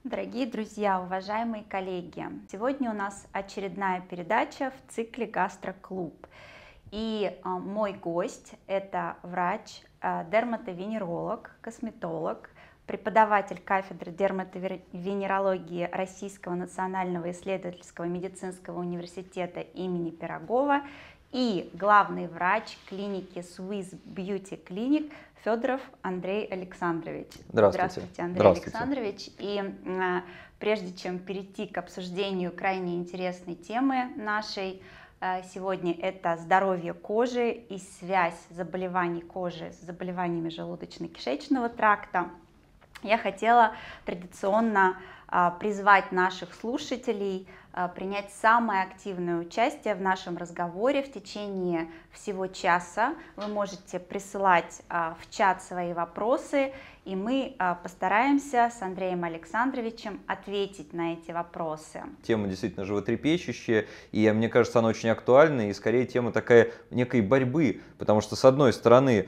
Дорогие друзья, уважаемые коллеги, сегодня у нас очередная передача в цикле «Гастроклуб». И мой гость – это врач, дерматовенеролог, косметолог, преподаватель кафедры дерматовенерологии Российского национального исследовательского медицинского университета имени Пирогова и главный врач клиники Swiss Beauty Clinic Федоров Андрей Александрович. Здравствуйте. Андрей Александрович. И прежде чем перейти к обсуждению крайне интересной темы нашей, сегодня это здоровье кожи и связь заболеваний кожи с заболеваниями желудочно-кишечного тракта, я хотела традиционно призвать наших слушателей принять самое активное участие в нашем разговоре в течение всего часа. Вы можете присылать в чат свои вопросы, и мы постараемся с Андреем Александровичем ответить на эти вопросы. Тема действительно животрепещущая, и мне кажется, она очень актуальна, и скорее тема такая некой борьбы, потому что с одной стороны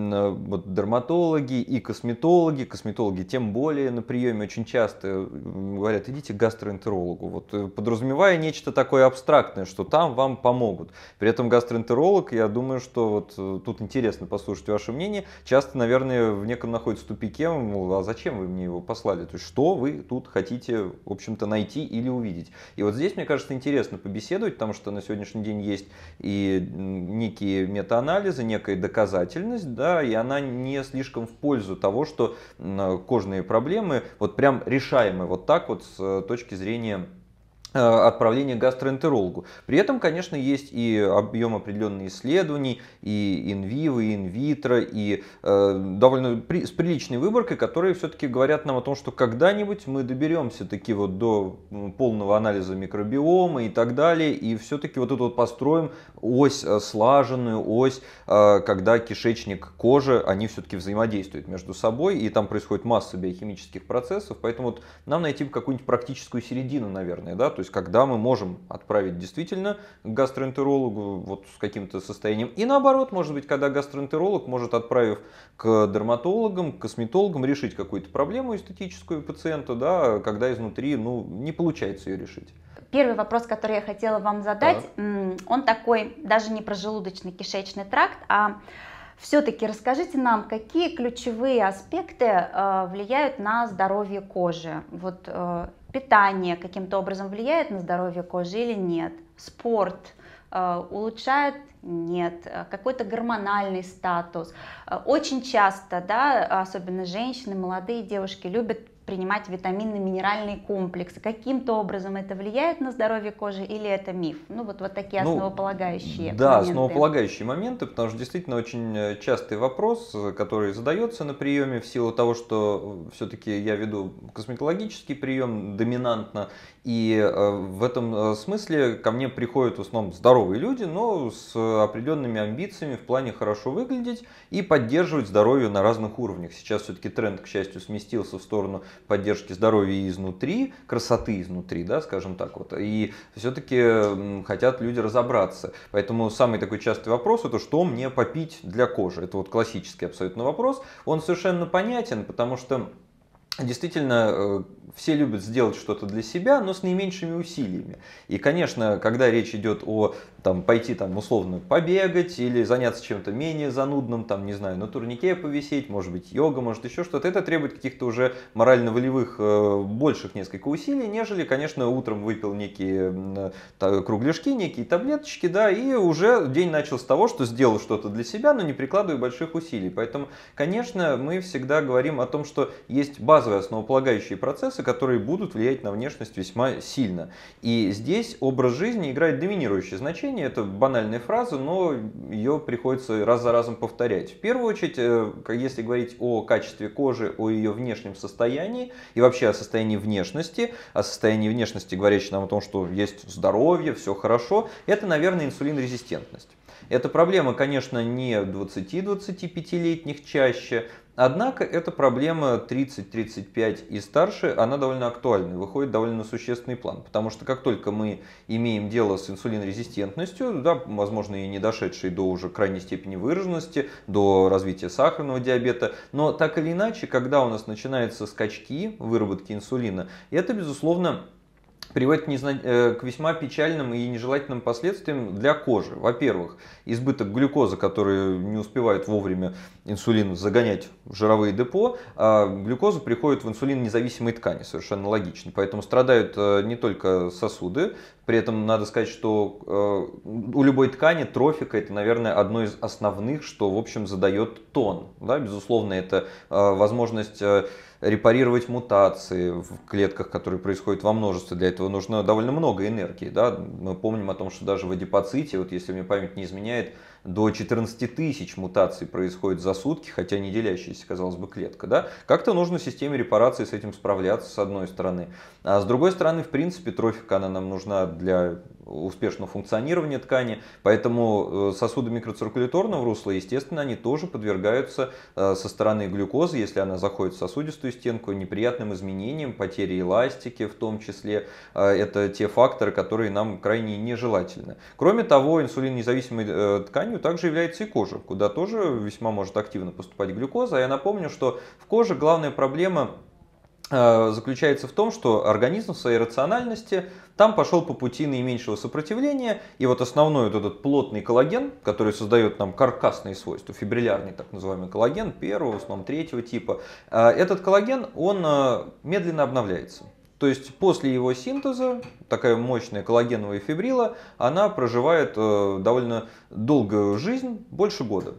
вот, дерматологи и косметологи тем более на приеме очень часто говорят: идите к гастроэнтерологу, вот, подразумевая нечто такое абстрактное, что там вам помогут. При этом гастроэнтеролог, я думаю, что вот тут интересно послушать ваше мнение, часто, наверное, в неком находится тупике, мол, а зачем вы мне его послали? То есть, что вы тут хотите, в общем-то, найти или увидеть? И вот здесь, мне кажется, интересно побеседовать, потому что на сегодняшний день есть и некие метаанализы, некая доказательность, да, и она не слишком в пользу того, что кожные проблемы вот прям решаемы вот так вот с точки зрения отправления к гастроэнтерологу. При этом, конечно, есть и объем определенных исследований, и инвиво, и инвитро, и довольно с приличной выборкой, которые все-таки говорят нам о том, что когда-нибудь мы доберемся таки вот до полного анализа микробиома и так далее, и все-таки вот эту вот построим ось, слаженную ось, когда кишечник, кожа, они все-таки взаимодействуют между собой, и там происходит масса биохимических процессов, поэтому вот нам найти какую-нибудь практическую середину, наверное, да, то есть когда мы можем отправить действительно к гастроэнтерологу вот с каким-то состоянием. И наоборот, может быть, когда гастроэнтеролог может, отправив к дерматологам, к косметологам, решить какую-то проблему эстетическую пациента, да, когда изнутри не получается ее решить. Первый вопрос, который я хотела вам задать, он такой даже не про желудочно-кишечный тракт, а все-таки расскажите нам, какие ключевые аспекты влияют на здоровье кожи? Вот питание каким-то образом влияет на здоровье кожи или нет? Спорт улучшает? Нет. Какой-то гормональный статус? Очень часто, да, особенно женщины, молодые девушки любят принимать витаминно-минеральные комплексы. Каким-то образом это влияет на здоровье кожи или это миф? Вот такие основополагающие моменты. Да, основополагающие моменты, потому что действительно очень частый вопрос, который задается на приеме в силу того, что все-таки я веду косметологический прием доминантно, и в этом смысле ко мне приходят в основном здоровые люди, но с определенными амбициями в плане хорошо выглядеть и поддерживать здоровье на разных уровнях. Сейчас все-таки тренд, к счастью, сместился в сторону поддержки здоровья изнутри, красоты изнутри, да, скажем так вот. И все-таки хотят люди разобраться. Поэтому самый такой частый вопрос — это что мне попить для кожи? Это вот классический абсолютно вопрос. Он совершенно понятен, потому что действительно, все любят сделать что-то для себя, но с наименьшими усилиями. И, конечно, когда речь идет о пойти условно побегать или заняться чем-то менее занудным, не знаю, на турнике повисеть, может быть йога, может еще что-то, это требует каких-то уже морально-волевых больших несколько усилий, нежели, конечно, утром выпил некие кругляшки, некие таблеточки, да, и уже день начал с того, что сделал что-то для себя, но не прикладывая больших усилий. Поэтому, конечно, мы всегда говорим о том, что есть базовые основополагающие процессы, которые будут влиять на внешность весьма сильно. И здесь образ жизни играет доминирующее значение. Это банальная фраза, но ее приходится раз за разом повторять. В первую очередь, если говорить о качестве кожи, о ее внешнем состоянии и вообще о состоянии внешности, говорящей нам о том, что есть здоровье, все хорошо, это, наверное, инсулинорезистентность. Эта проблема, конечно, не 20-25-летних чаще, однако эта проблема 30-35 и старше, она довольно актуальна, выходит довольно на существенный план. Потому что как только мы имеем дело с инсулинорезистентностью, да, возможно и не дошедшей до уже крайней степени выраженности, до развития сахарного диабета, но так или иначе, когда у нас начинаются скачки выработки инсулина, это, безусловно, приводит к весьма печальным и нежелательным последствиям для кожи. Во-первых, избыток глюкозы, который не успевает вовремя инсулин загонять в жировые депо, а глюкоза приходит в инсулинонезависимые ткани, совершенно логично. Поэтому страдают не только сосуды, при этом надо сказать, что у любой ткани трофика это, наверное, одно из основных, что, в общем, задает тон. Да? Безусловно, это возможность репарировать мутации в клетках, которые происходят во множестве. Для этого нужно довольно много энергии. Да? Мы помним о том, что даже в адипоците, вот если мне память не изменяет, до 14 тысяч мутаций происходит за сутки, хотя не делящаяся, казалось бы, клетка. Да? Как-то нужно системе репарации с этим справляться, с одной стороны. А с другой стороны, в принципе, трофика она нам нужна для успешного функционирования ткани, поэтому сосуды микроциркуляторного русла, естественно, они тоже подвергаются со стороны глюкозы, если она заходит в сосудистую стенку, неприятным изменениям, потере эластики в том числе. Это те факторы, которые нам крайне нежелательны. Кроме того, инсулинонезависимой тканью также является и кожа, куда тоже весьма может активно поступать глюкоза. Я напомню, что в коже главная проблема заключается в том, что организм в своей рациональности там пошел по пути наименьшего сопротивления, и вот основной вот этот плотный коллаген, который создает нам каркасные свойства, фибриллярный так называемый коллаген, первого, в основном третьего типа, этот коллаген, он медленно обновляется. То есть после его синтеза такая мощная коллагеновая фибрила, она проживает довольно долгую жизнь, больше года.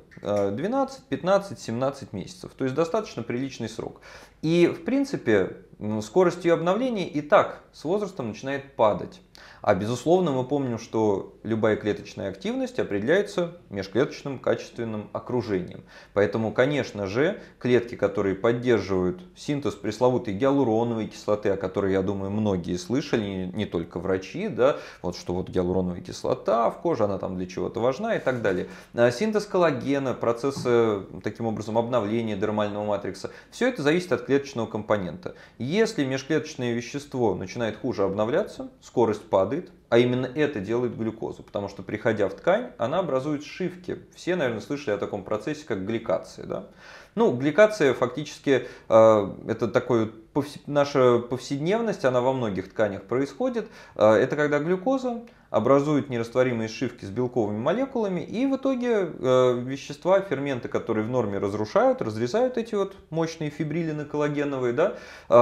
12, 15, 17 месяцев. То есть достаточно приличный срок. И в принципе скорость ее обновления и так с возрастом начинает падать. А безусловно мы помним, что любая клеточная активность определяется межклеточным качественным окружением. Поэтому, конечно же, клетки, которые поддерживают синтез пресловутой гиалуроновой кислоты, о которой, я думаю, многие слышали, не только врачи, да, вот что вот гиалуроновая кислота в коже, она там для чего-то важна и так далее. Синтез коллагена, процессы, таким образом, обновления дермального матрикса, все это зависит от клеточного компонента. Если межклеточное вещество начинает хуже обновляться, скорость падает, а именно это делает глюкоза, потому что, приходя в ткань, она образует сшивки. Все, наверное, слышали о таком процессе, как гликация. Да? Ну, гликация фактически это такой наша повседневность, она во многих тканях происходит. Это когда глюкоза образует нерастворимые сшивки с белковыми молекулами, и в итоге вещества, ферменты, которые в норме разрушают, разрезают эти вот мощные фибрилины коллагеновые, да,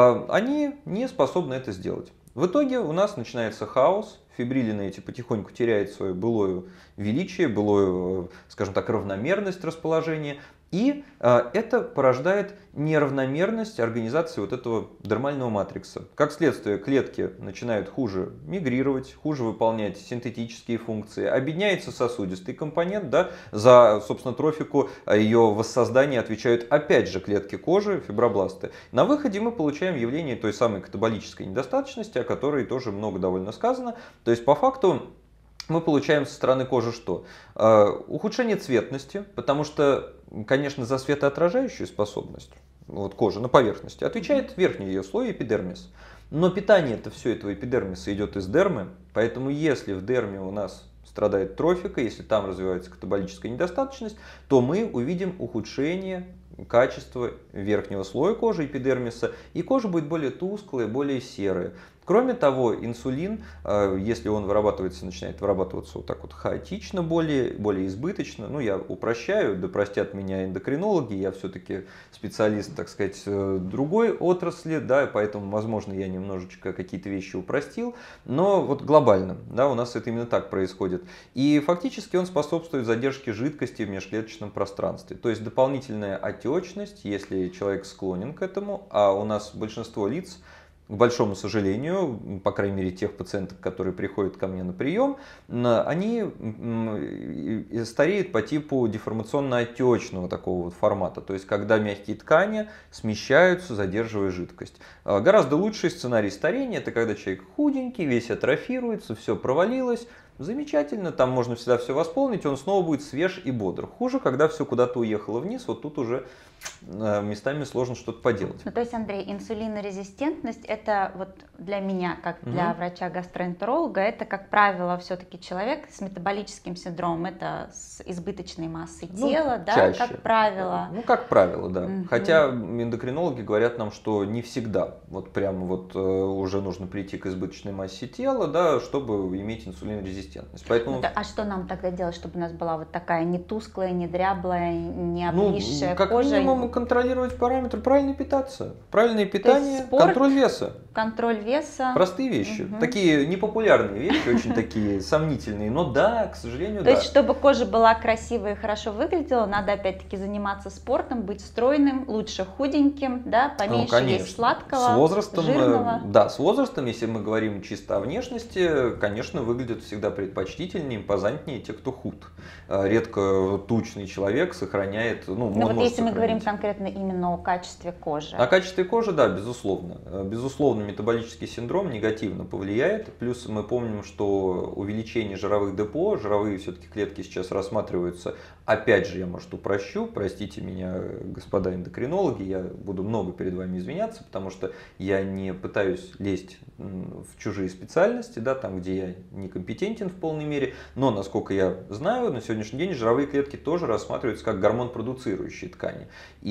они не способны это сделать. В итоге у нас начинается хаос, фибрилины эти потихоньку теряют свое былое величие, былую, скажем так, равномерность расположения. И это порождает неравномерность организации вот этого дермального матрикса. Как следствие, клетки начинают хуже мигрировать, хуже выполнять синтетические функции, обедняется сосудистый компонент, да, за, собственно, трофику ее воссоздание отвечают опять же клетки кожи, фибробласты. На выходе мы получаем явление той самой катаболической недостаточности, о которой тоже много довольно сказано. То есть, по факту, мы получаем со стороны кожи что? Ухудшение цветности, потому что, конечно, за светоотражающую способность вот, кожи на поверхности отвечает верхний ее слой эпидермис. Но питание-то все этого эпидермиса идет из дермы, поэтому если в дерме у нас страдает трофика, если там развивается катаболическая недостаточность, то мы увидим ухудшение качества верхнего слоя кожи, эпидермиса, и кожа будет более тусклая, более серая. Кроме того, инсулин, если он вырабатывается, начинает вырабатываться вот так вот хаотично, более избыточно, ну я упрощаю, да простят меня эндокринологи, я все-таки специалист, так сказать, другой отрасли, да, поэтому, возможно, я немножечко какие-то вещи упростил, но вот глобально, да, у нас это именно так происходит. И фактически он способствует задержке жидкости в межклеточном пространстве, то есть дополнительная отечность, если человек склонен к этому, а у нас большинство лиц, к большому сожалению, по крайней мере тех пациентов, которые приходят ко мне на прием, они стареют по типу деформационно-отечного такого вот формата, то есть когда мягкие ткани смещаются, задерживая жидкость. Гораздо лучший сценарий старения — это когда человек худенький, весь атрофируется, все провалилось, Замечательно, там можно всегда все восполнить, он снова будет свеж и бодр. Хуже, когда все куда-то уехало вниз, вот тут уже местами сложно что-то поделать. Ну, то есть, Андрей, инсулинорезистентность это вот для меня, как для врача-гастроэнтеролога, это, как правило, все-таки человек с метаболическим синдромом, это с избыточной массой тела, да, чаще. как правило. Ну, как правило, да. Хотя эндокринологи говорят нам, что не всегда. Вот прямо вот уже нужно прийти к избыточной массе тела, да, чтобы иметь инсулинорезистентность. Поэтому... А что нам тогда делать, чтобы у нас была вот такая не тусклая, не дряблая, не обвисшая как кожа? минимум контролировать параметры, правильно питаться. Правильное питание, спорт, контроль веса. Контроль веса. Простые вещи. Такие непопулярные вещи, очень такие сомнительные. Но да, к сожалению, То есть, чтобы кожа была красивая и хорошо выглядела, надо опять-таки заниматься спортом, быть стройным, лучше худеньким, да, поменьше есть сладкого, с возрастом, жирного. Да, с возрастом, если мы говорим чисто о внешности, конечно, выглядят всегда предпочтительнее, импозантнее те, кто худ. Редко тучный человек сохраняет, ну вот если мы говорим конкретно именно о качестве кожи. О качестве кожи, да, безусловно. Безусловно, метаболический синдром негативно повлияет. Плюс мы помним, что увеличение жировых депо, жировые все-таки клетки сейчас рассматриваются. Опять же, я, может, упрощу, простите меня, господа эндокринологи, я буду много перед вами извиняться, потому что я не пытаюсь лезть в чужие специальности, да, там, где я некомпетентен в полной мере, но, насколько я знаю, на сегодняшний день жировые клетки тоже рассматриваются как гормон-продуцирующие ткани.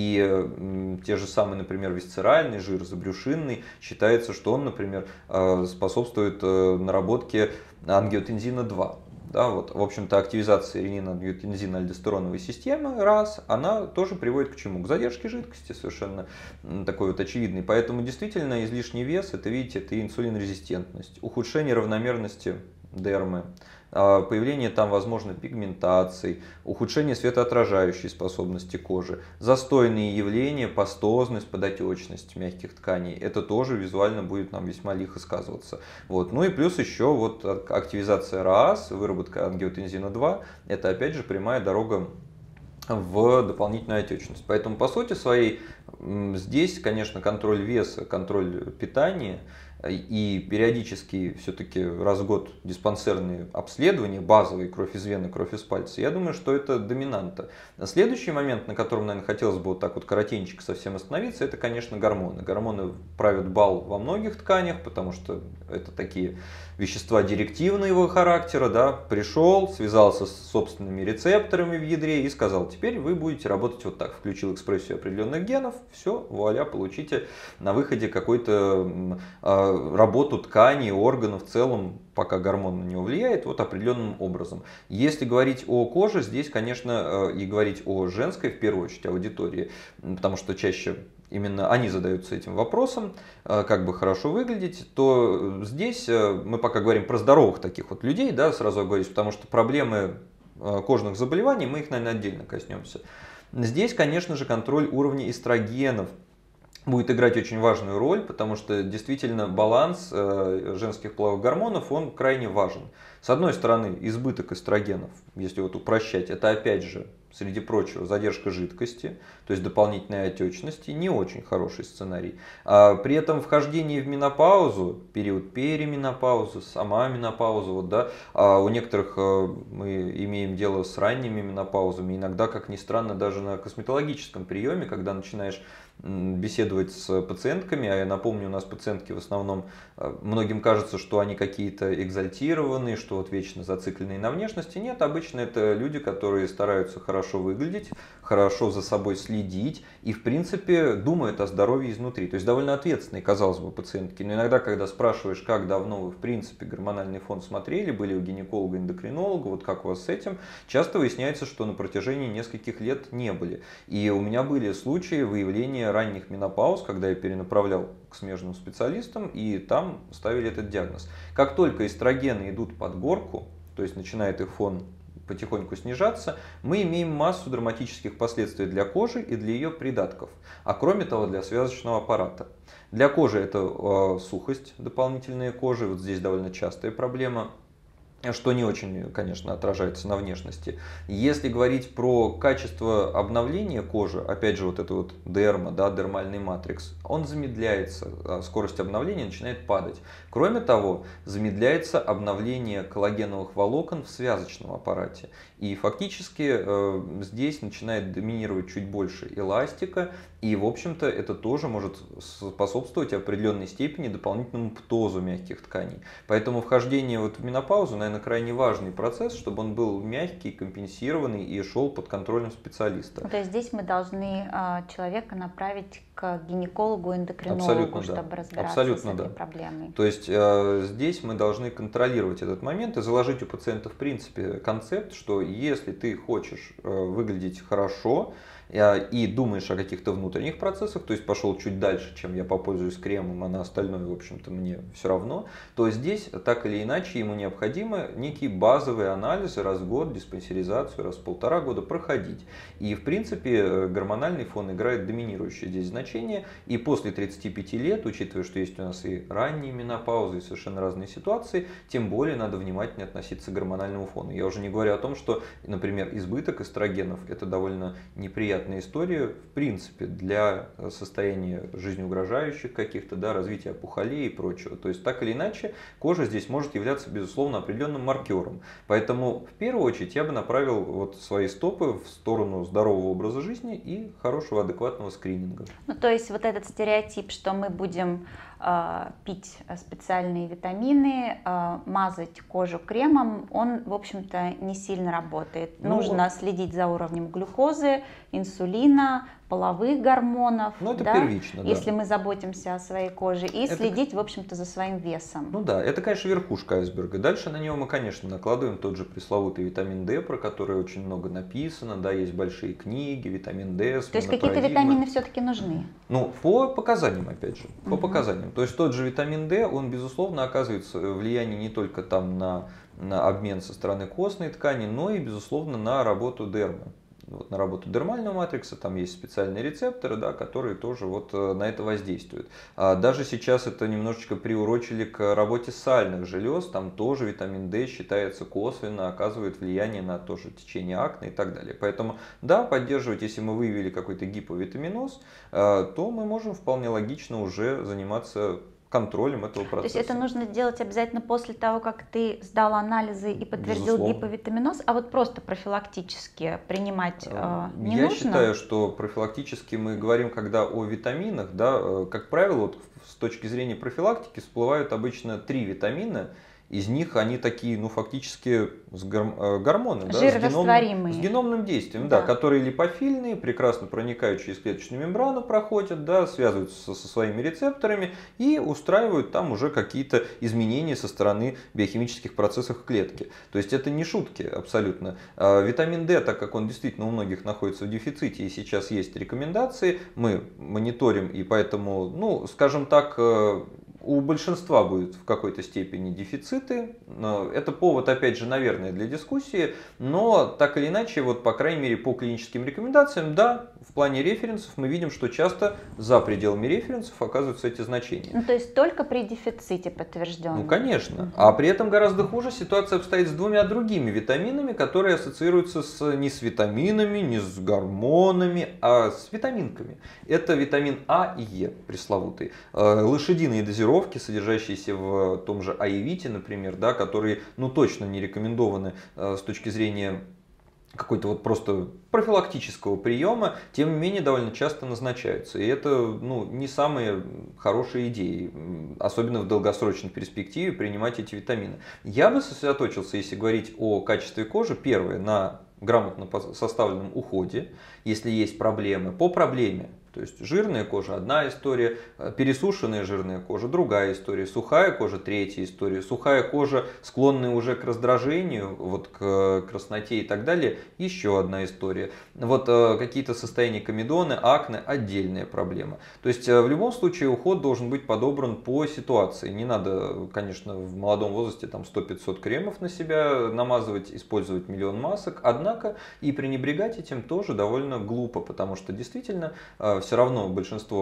И те же самые, например, висцеральный жир, забрюшинный, считается, что он, например, способствует наработке ангиотензина-2. Да, вот, в общем-то, активизация ренин-ангиотензин-альдостероновой системы, раз, она тоже приводит к чему? К задержке жидкости, совершенно такой вот очевидный. Поэтому действительно излишний вес, это, видите, это инсулинорезистентность, ухудшение равномерности дермы, появление там, возможно, пигментаций, ухудшение светоотражающей способности кожи, застойные явления, пастозность, подотечность мягких тканей. Это тоже визуально будет нам весьма лихо сказываться. Вот. Ну и плюс еще вот активизация РААС, выработка ангиотензина-2, это опять же прямая дорога в дополнительную отечность. Поэтому по сути своей здесь, конечно, контроль веса, контроль питания и периодически все-таки раз в год диспансерные обследования, базовые, кровь из вены, кровь из пальца, я думаю, что это доминанта. Следующий момент, на котором, наверное, хотелось бы вот так вот коротенько совсем остановиться, это, конечно, гормоны. Гормоны правят бал во многих тканях, потому что это такие вещества директивного характера, да, пришел, связался с собственными рецепторами в ядре и сказал, теперь вы будете работать вот так, включил экспрессию определенных генов, все, вуаля, получите на выходе какой-то работу тканей, органов в целом, пока гормон на него влияет, вот определенным образом. Если говорить о коже, здесь, конечно, и говорить о женской, в первую очередь, аудитории, потому что чаще именно они задаются этим вопросом, как бы хорошо выглядеть, то здесь мы пока говорим про здоровых таких вот людей, да, сразу оговорюсь, потому что проблемы кожных заболеваний, мы их, наверное, отдельно коснемся. Здесь, конечно же, контроль уровня эстрогенов будет играть очень важную роль, потому что действительно баланс женских половых гормонов, он крайне важен. С одной стороны, избыток эстрогенов, если вот упрощать, это опять же, среди прочего, задержка жидкости, то есть дополнительной отечности, не очень хороший сценарий. При этом вхождение в менопаузу, период перименопаузы, сама менопауза, вот, да, у некоторых мы имеем дело с ранними менопаузами, иногда, как ни странно, даже на косметологическом приеме, когда начинаешь беседовать с пациентками, а я напомню, у нас пациентки в основном, многим кажется, что они какие-то экзальтированные, что вот вечно зацикленные на внешности. Нет, обычно это люди, которые стараются хорошо выглядеть, хорошо за собой следить и, в принципе, думают о здоровье изнутри. То есть довольно ответственные, казалось бы, пациентки. Но иногда, когда спрашиваешь, как давно вы, в принципе, гормональный фон смотрели, были у гинеколога, эндокринолога, вот как у вас с этим, часто выясняется, что на протяжении нескольких лет не были. И у меня были случаи выявления ранних менопауз, когда я перенаправлял к смежным специалистам, и там ставили этот диагноз. Как только эстрогены идут под горку, то есть начинает их фон потихоньку снижаться, мы имеем массу драматических последствий для кожи и для ее придатков, а кроме того для связочного аппарата. Для кожи это сухость, дополнительная кожа, вот здесь довольно частая проблема. что не очень, конечно, отражается на внешности. Если говорить про качество обновления кожи, опять же, вот это вот дерма, да, дермальный матрикс, он замедляется, скорость обновления начинает падать. Кроме того, замедляется обновление коллагеновых волокон в связочном аппарате. И фактически здесь начинает доминировать чуть больше эластика, и, в общем-то, это тоже может способствовать определенной степени дополнительному птозу мягких тканей. Поэтому вхождение вот в менопаузу, наверное, крайне важный процесс, чтобы он был мягкий, компенсированный и шел под контролем специалиста. То есть здесь мы должны человека направить к гинекологу-эндокринологу, чтобы разбираться с этой проблемой. То есть здесь мы должны контролировать этот момент и заложить у пациента в принципе концепт, что если ты хочешь выглядеть хорошо, и думаешь о каких-то внутренних процессах, то есть пошел чуть дальше, чем я попользуюсь кремом, а на остальное, в общем-то, мне все равно, то здесь так или иначе ему необходимо некие базовые анализы раз в год, диспансеризацию раз в 1,5 года проходить. И, в принципе, гормональный фон играет доминирующее здесь значение, и после 35 лет, учитывая, что есть у нас и ранние менопаузы, и совершенно разные ситуации, тем более надо внимательнее относиться к гормональному фону. Я уже не говорю о том, что, например, избыток эстрогенов – это довольно неприятная история, в принципе, для состояния жизнеугрожающих каких-то, да, развития опухолей и прочего. То есть, так или иначе, кожа здесь может являться, безусловно, определенным маркером. Поэтому, в первую очередь, я бы направил вот свои стопы в сторону здорового образа жизни и хорошего, адекватного скрининга. Ну, то есть, вот этот стереотип, что мы будем пить специальные витамины, мазать кожу кремом, он, в общем-то, не сильно работает. Нужно следить за уровнем глюкозы, инсулина, половых гормонов, ну, это первично, да. Если мы заботимся о своей коже, и следить, в общем-то, за своим весом. Ну да, это, конечно, верхушка айсберга. Дальше на него мы, конечно, накладываем тот же пресловутый витамин D, про который очень много написано, да, есть большие книги, витамин D. То есть какие-то витамины все-таки нужны? Ну, по показаниям, опять же, по показаниям. То есть тот же витамин D, он, безусловно, оказывает влияние не только там на обмен со стороны костной ткани, но и, безусловно, на работу дермы. Вот на работу дермального матрикса, там есть специальные рецепторы, да, которые тоже вот на это воздействуют. Даже сейчас это немножечко приурочили к работе сальных желез, там тоже витамин D считается косвенно, оказывает влияние на тоже течение акне и так далее. Поэтому да, поддерживать, если мы выявили какой-то гиповитаминоз, то мы можем вполне логично уже заниматься контролем этого процесса. То есть это нужно делать обязательно после того, как ты сдал анализы и подтвердил гиповитаминоз, а вот просто профилактически принимать не нужно? Я считаю, что профилактически мы говорим, когда о витаминах, да, как правило, вот с точки зрения профилактики всплывают обычно 3 витамина. Из них они такие, ну, фактически гормоны, да, с геномным действием, да, которые липофильные, прекрасно проникают через клеточную мембрану, проходят, да, связываются со своими рецепторами и устраивают там уже какие-то изменения со стороны биохимических процессов в клетке. То есть это не шутки абсолютно. Витамин D, так как он действительно у многих находится в дефиците и сейчас есть рекомендации, мы мониторим, и поэтому, ну, скажем так, у большинства будет в какой-то степени дефициты. Это повод, опять же, наверное, для дискуссии, но так или иначе, вот по крайней мере по клиническим рекомендациям, да, в плане референсов мы видим, что часто за пределами референсов оказываются эти значения. Ну, то есть только при дефиците подтверждено? Ну, конечно. А при этом гораздо хуже ситуация обстоит с 2 другими витаминами, которые ассоциируются не с витаминами, не с гормонами, а с витаминками. Это витамин А и Е, пресловутый. Лошадиные дозировки, содержащиеся в том же аевите, например, да, которые, ну, точно не рекомендованы с точки зрения какой-то вот просто профилактического приема, тем не менее довольно часто назначаются. И это, ну, не самые хорошие идеи, особенно в долгосрочной перспективе, принимать эти витамины. Я бы сосредоточился, если говорить о качестве кожи, первое, на грамотно составленном уходе, если есть проблемы, по проблеме. То есть жирная кожа – одна история, пересушенная жирная кожа – другая история, сухая кожа – третья история, сухая кожа, склонная уже к раздражению, вот к красноте и так далее – еще одна история. Вот какие-то состояния комедоны, акне – отдельная проблема. То есть в любом случае уход должен быть подобран по ситуации. Не надо, конечно, в молодом возрасте там 100-500 кремов на себя намазывать, использовать миллион масок, однако и пренебрегать этим тоже довольно глупо, потому что действительно все равно большинство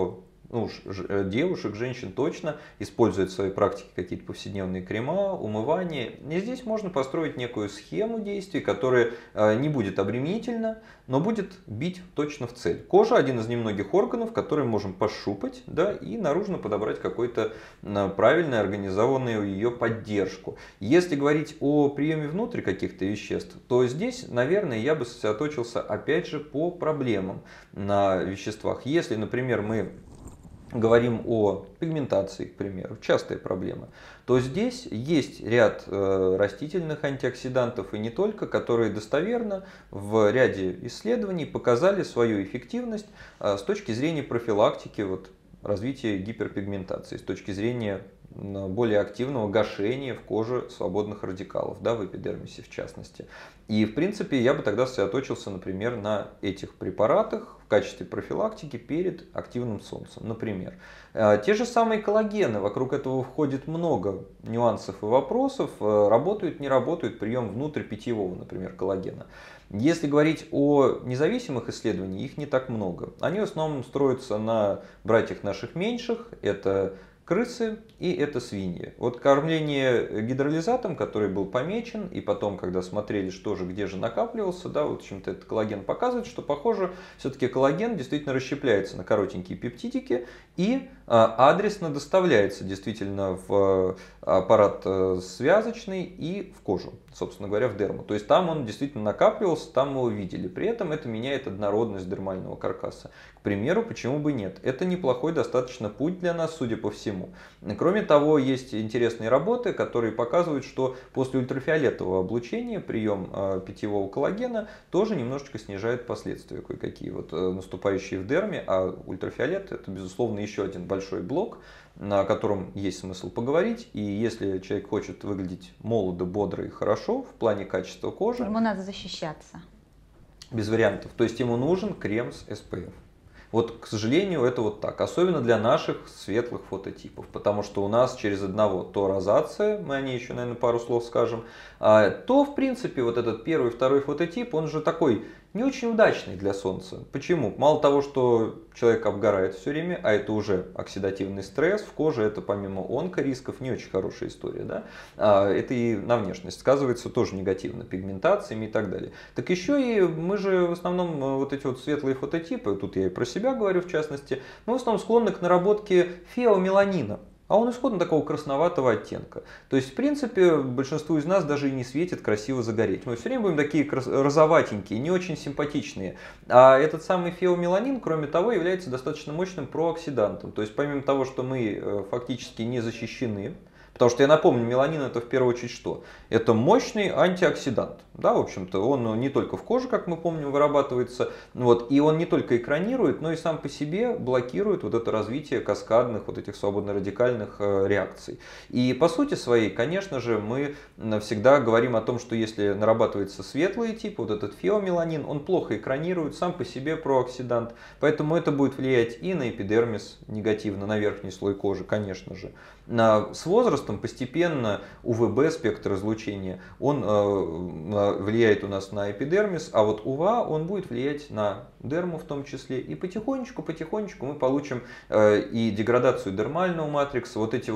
ну, девушек, женщин точно, используют в своей практике какие-то повседневные крема, умывания. И здесь можно построить некую схему действий, которая не будет обременительна, но будет бить точно в цель. Кожа — один из немногих органов, который можем пощупать, да, и наружно подобрать какой-то правильную организованную ее поддержку. Если говорить о приеме внутрь каких-то веществ, то здесь, наверное, я бы сосредоточился опять же по проблемам на веществах. Если, например, мы говорим о пигментации, к примеру, частая проблема, то здесь есть ряд растительных антиоксидантов и не только, которые достоверно в ряде исследований показали свою эффективность с точки зрения профилактики развития гиперпигментации, с точки зрения более активного гашения в коже свободных радикалов, да, в эпидермисе в частности. И в принципе я бы тогда сосредоточился, например, на этих препаратах в качестве профилактики перед активным солнцем. Например, те же самые коллагены, вокруг этого входит много нюансов и вопросов, работают, не работают прием внутрь питьевого, например, коллагена. Если говорить о независимых исследованиях, их не так много. Они в основном строятся на братьях наших меньших, это крысы и это свиньи. Вот кормление гидролизатом, который был помечен, и потом, когда смотрели, что же, где же накапливался, да, вот чем-то этот коллаген показывает, что, похоже, все-таки коллаген действительно расщепляется на коротенькие пептидики и адресно доставляется действительно в аппарат связочный и в кожу, собственно говоря, в дерму. То есть там он действительно накапливался, там мы его видели. При этом это меняет однородность дермального каркаса. К примеру, почему бы нет? Это неплохой достаточно путь для нас, судя по всему. Кроме того, есть интересные работы, которые показывают, что после ультрафиолетового облучения прием питьевого коллагена тоже немножечко снижает последствия кое-какие, наступающие в дерме, а ультрафиолет — это, безусловно, еще один большой блок, о котором есть смысл поговорить. И если человек хочет выглядеть молодо, бодро и хорошо в плане качества кожи, ему надо защищаться. Без вариантов. То есть ему нужен крем с SPF. К сожалению, это так. Особенно для наших светлых фототипов. Потому что у нас через одного то розация, мы о ней еще, наверное, пару слов скажем, то, в принципе, этот первый, второй фототип, он же такой не очень удачный для солнца. Почему? Мало того, что человек обгорает все время, а это уже оксидативный стресс в коже, это помимо онкорисков не очень хорошая история. Да? Это и на внешность сказывается тоже негативно, пигментациями и так далее. Так еще и мы же в основном эти светлые фототипы, тут я и про себя говорю в частности, мы в основном склонны к наработке феомеланина. А он исходно такого красноватого оттенка. То есть, в принципе, большинству из нас даже и не светит красиво загореть. Мы все время будем такие розоватенькие, не очень симпатичные. А этот самый феомеланин, кроме того, является достаточно мощным прооксидантом. То есть, помимо того, что мы фактически не защищены, потому что я напомню, меланин — это в первую очередь что? Это мощный антиоксидант. Да, в общем-то, он не только в коже, как мы помним, вырабатывается, и он не только экранирует, но и сам по себе блокирует это развитие каскадных этих свободно-радикальных реакций. И по сути своей, конечно же, мы всегда говорим о том, что если нарабатывается светлый тип, этот феомеланин, он плохо экранирует, сам по себе прооксидант, поэтому это будет влиять и на эпидермис негативно, на верхний слой кожи, конечно же. С возрастом постепенно УВБ, спектр излучения, он влияет у нас на эпидермис, а УВА он будет влиять на дерму в том числе. И потихонечку мы получим и деградацию дермального матрикса, эти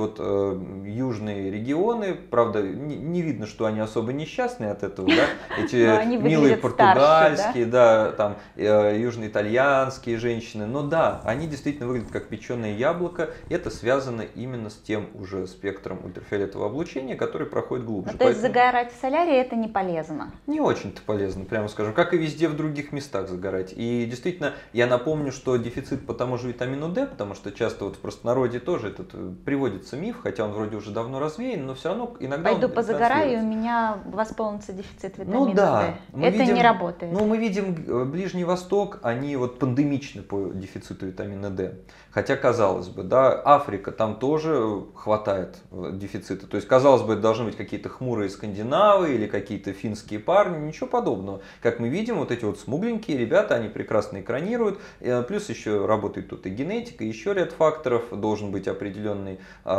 южные регионы, правда, не видно, что они особо несчастные от этого, да? Эти милые португальские, да, там южноитальянские женщины, но да, они действительно выглядят как печеное яблоко, это связано именно с тем уже спектром ультрафиолетового облучения, который проходит глубже. То есть загорать в солярии — это не полезно? Не очень-то полезно, прямо скажем, как и везде в других местах загорать. И действительно, я напомню, что дефицит по тому же витамину D, потому что часто в простонародье тоже приводится миф, хотя он вроде уже давно развеян, но все равно иногда пойду позагораю, и у меня восполнится дефицит витамина D. Это не работает. Мы видим Ближний Восток, они пандемичны по дефициту витамина D. Хотя, казалось бы, да, Африка, там тоже хватает дефицита. То есть, казалось бы, это должны быть какие-то хмурые скандинавы или какие-то финские парни, ничего подобного. Как мы видим, вот эти вот смугленькие ребята, они прекрасно экранируют, плюс еще работает тут и генетика, и еще ряд факторов, должен быть определенный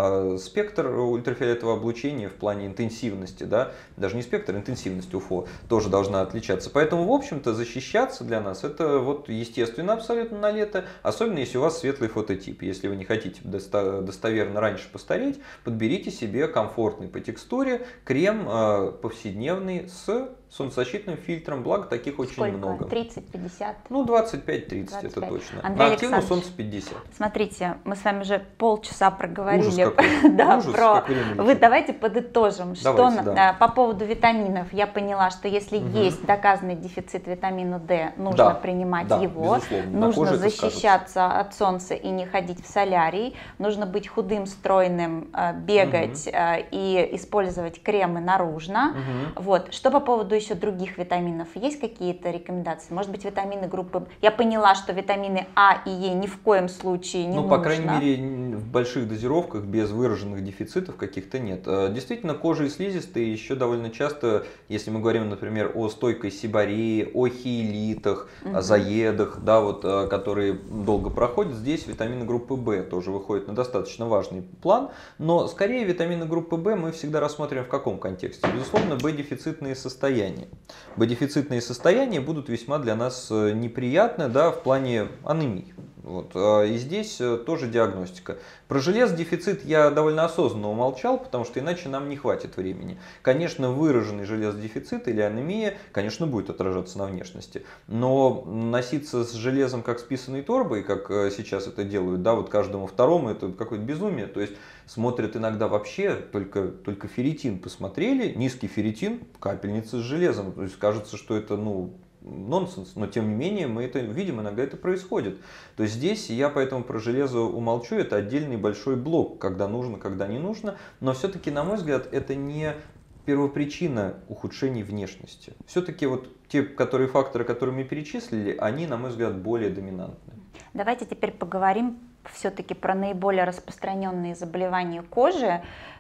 спектр ультрафиолетового облучения в плане интенсивности, да, даже не спектр, интенсивность УФО тоже должна отличаться. Поэтому, в общем-то, защищаться для нас это вот естественно абсолютно на лето, особенно если у вас светлый фототип. Если вы не хотите достоверно раньше постареть, подберите себе комфортный по текстуре крем повседневный с солнцезащитным фильтром, благо таких очень Сколько? много. 30-50? Ну, 25-30 это точно. Андрей На активном Александрович, солнце 50. Смотрите, мы с вами уже полчаса проговорили. Ужас какой. Да, Ужас, про... как время Вы летит. давайте подытожим, Давайте, что да. по поводу витаминов я поняла, что если есть доказанный дефицит витамина D, нужно Да, принимать да, его, безусловно. На нужно коже это защищаться от солнца и не ходить в солярий, нужно быть худым, стройным, бегать и использовать кремы наружно. Вот. Что по поводу еще других витаминов? Есть какие-то рекомендации? Может быть, витамины группы... Я поняла, что витамины А и Е ни в коем случае не нужно. Ну, по крайней мере, в больших дозировках, без выраженных дефицитов каких-то нет. Действительно, кожа и слизистые еще довольно часто, если мы говорим, например, о стойкой сибарее, о хиелитах, о заедах, да, вот, которые долго проходят, здесь витамины группы В тоже выходят на достаточно важный план. Но скорее витамины группы В мы всегда рассматриваем в каком контексте? Безусловно, В-дефицитные состояния. В-дефицитные состояния будут весьма для нас неприятны, да, в плане анемии. Вот. И здесь тоже диагностика. Про железодефицит я довольно осознанно умолчал, потому что иначе нам не хватит времени. Конечно, выраженный железодефицит или анемия, конечно, будет отражаться на внешности. Но носиться с железом как с писаной торбой, как сейчас это делают, да, вот каждому второму, это какое-то безумие. То есть смотрят иногда вообще, только ферритин посмотрели, низкий ферритин, капельница с железом. То есть кажется, что это, нонсенс, но тем не менее мы это видим, иногда это происходит. То есть здесь я поэтому про железо умолчу, это отдельный большой блок, когда нужно, когда не нужно, но все-таки, на мой взгляд, это не первопричина ухудшений внешности. Все-таки вот те факторы, которые мы перечислили, они, на мой взгляд, более доминантны. Давайте теперь поговорим все-таки про наиболее распространенные заболевания кожи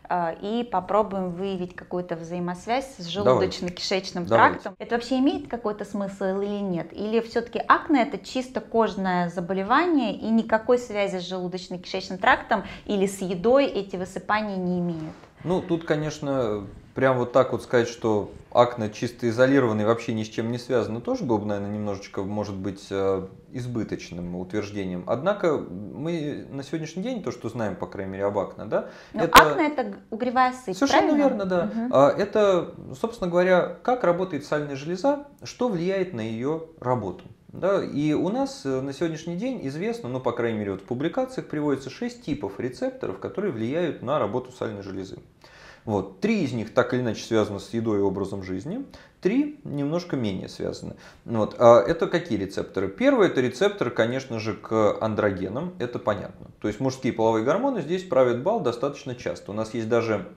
и попробуем выявить какую-то взаимосвязь с желудочно-кишечным трактом. Это вообще имеет какой-то смысл или нет? Или все-таки акне это чисто кожное заболевание и никакой связи с желудочно-кишечным трактом или с едой эти высыпания не имеют? Ну, тут, конечно, прям вот так вот сказать, что акне чисто изолированный, вообще ни с чем не связано, тоже было бы, наверное, немножечко, может быть, избыточным утверждением. Однако мы на сегодняшний день, то, что знаем, по крайней мере, об акне, да? Акне это угревая сыпь, совершенно правильно? верно, да. Это, собственно говоря, как работает сальная железа, что влияет на ее работу. Да, и у нас на сегодняшний день известно, по крайней мере, вот в публикациях приводится 6 типов рецепторов, которые влияют на работу сальной железы. Вот. 3 из них так или иначе связаны с едой и образом жизни, 3 немножко менее связаны. Вот. Это какие рецепторы? Первый это рецепторы, конечно же, к андрогенам, это понятно. То есть мужские половые гормоны здесь правят бал достаточно часто. У нас есть даже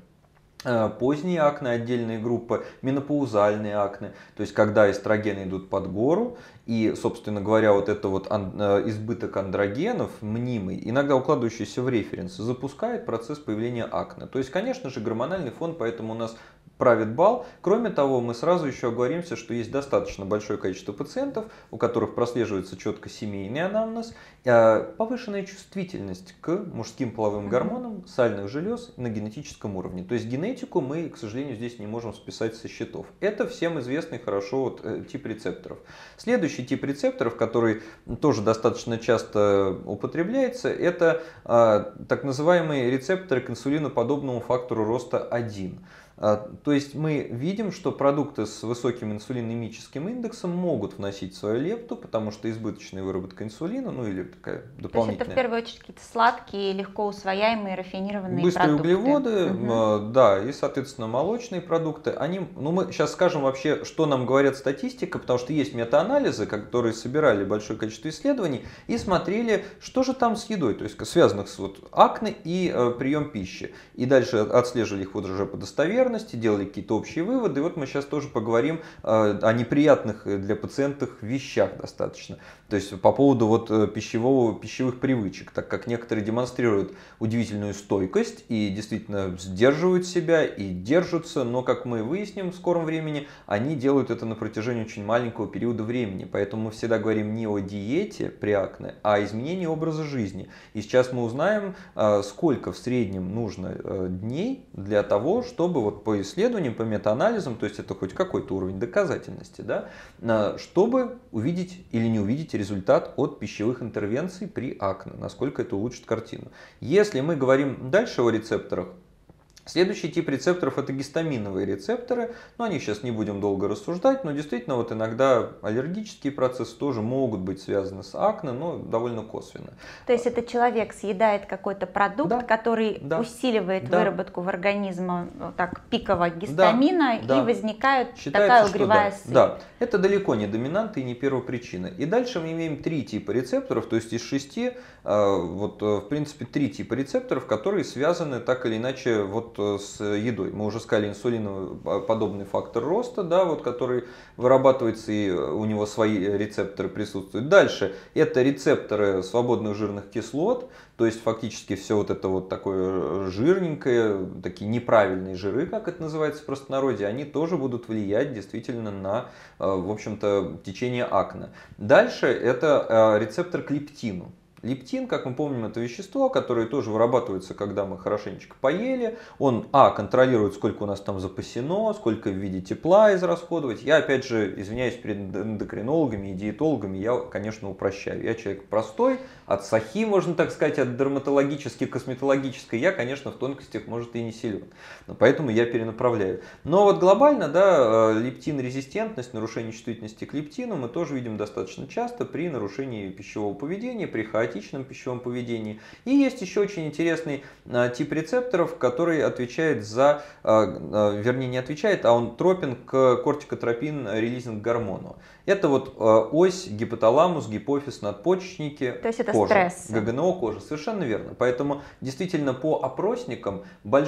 поздние акне, отдельные группы, менопаузальные акне, то есть когда эстрогены идут под гору, и, собственно говоря, вот это вот избыток андрогенов, мнимый, иногда укладывающийся в референсы, запускает процесс появления акне. То есть, конечно же, гормональный фон, поэтому у нас правит бал. Кроме того, мы сразу еще оговоримся, что есть достаточно большое количество пациентов, у которых прослеживается четко семейный анамнез, повышенная чувствительность к мужским половым гормонам, сальных желез на генетическом уровне. То есть генетику мы, к сожалению, здесь не можем списать со счетов. Это всем известный хорошо тип рецепторов. Следующий тип рецепторов, который тоже достаточно часто употребляется, это так называемые рецепторы к инсулиноподобному фактору роста 1. То есть мы видим, что продукты с высоким инсулинемическим индексом могут вносить свою лепту, потому что избыточная выработка инсулина, или такая дополнительная. То есть это в первую очередь какие-то сладкие, легко усвояемые, рафинированные быстрые продукты. углеводы, да, и, соответственно, молочные продукты. Мы сейчас скажем вообще, что нам говорят статистика, потому что есть метаанализы, которые собирали большое количество исследований и смотрели, что же там с едой, то есть связанных с акне и прием пищи. И дальше отслеживали их уже по достоверности. закономерности, делали какие-то общие выводы. И вот мы сейчас тоже поговорим о неприятных для пациентов вещах достаточно. То есть по поводу вот пищевых привычек, так как некоторые демонстрируют удивительную стойкость и действительно сдерживают себя и держатся, но, как мы выясним в скором времени, они делают это на протяжении очень маленького периода времени. Поэтому мы всегда говорим не о диете при акне, а о изменении образа жизни. И сейчас мы узнаем, сколько в среднем нужно дней для того, чтобы вот по исследованиям, по метаанализам, то есть это хоть какой-то уровень доказательности, да, чтобы увидеть или не увидеть результат от пищевых интервенций при акне, насколько это улучшит картину. Если мы говорим дальше о рецепторах, следующий тип рецепторов — это гистаминовые рецепторы, но о них сейчас не будем долго рассуждать, но действительно вот иногда аллергические процессы тоже могут быть связаны с акне, но довольно косвенно. То есть это человек съедает какой-то продукт, Да, который да, усиливает да. выработку в организме так, пикового гистамина, да. и возникает Считается, такая угревая что сыпь. да, это далеко не доминанта и не первопричина. И дальше мы имеем 3 типа рецепторов, то есть из 6, вот в принципе 3 типа рецепторов, которые связаны так или иначе вот с едой. Мы уже сказали инсулиноподобный фактор роста, да, вот, который вырабатывается, и у него свои рецепторы присутствуют. Дальше это рецепторы свободных жирных кислот, то есть фактически все вот это вот такое жирненькое, такие неправильные жиры, как это называется в простонародье, они тоже будут влиять действительно на, в общем-то, течение акне. Дальше это рецептор к лептину. Лептин, как мы помним, это вещество, которое тоже вырабатывается, когда мы хорошенечко поели. Он, контролирует, сколько у нас там запасено, сколько в виде тепла израсходовать. Я, опять же, извиняюсь перед эндокринологами и диетологами, я, конечно, упрощаю. Я человек простой, от сахи, можно так сказать, от дерматологической, косметологической. Я, конечно, в тонкостях, может, и не силен. Но поэтому я перенаправляю. Но вот глобально, да, лептин-резистентность, нарушение чувствительности к лептину мы тоже видим достаточно часто при нарушении пищевого поведения, при хаотичном пищевом поведении. И есть еще очень интересный тип рецепторов, который отвечает за, вернее не отвечает, а он тропен к кортикотропин-релизинг гормону. Это вот ось гипоталамус, гипофиз, надпочечники, то есть это кожа, стресс. ГГНО кожи. Совершенно верно. Поэтому действительно по опросникам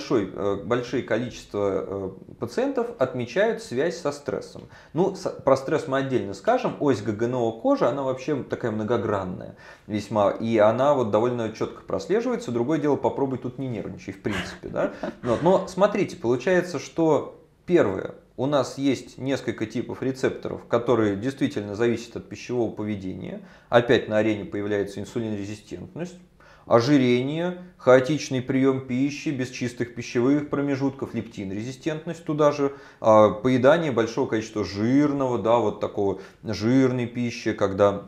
большое количество пациентов отмечают связь со стрессом. Ну, про стресс мы отдельно скажем. Ось ГГНО кожи, она вообще такая многогранная весьма. И она вот довольно четко прослеживается. Другое дело, попробуй тут не нервничай, в принципе. Да? Но смотрите, получается, что первое. У нас есть несколько типов рецепторов, которые действительно зависят от пищевого поведения. Опять на арене появляется инсулинорезистентность, ожирение, хаотичный прием пищи без чистых пищевых промежутков, лептин-резистентность туда же, поедание большого количества жирного, да, вот такого жирной пищи, когда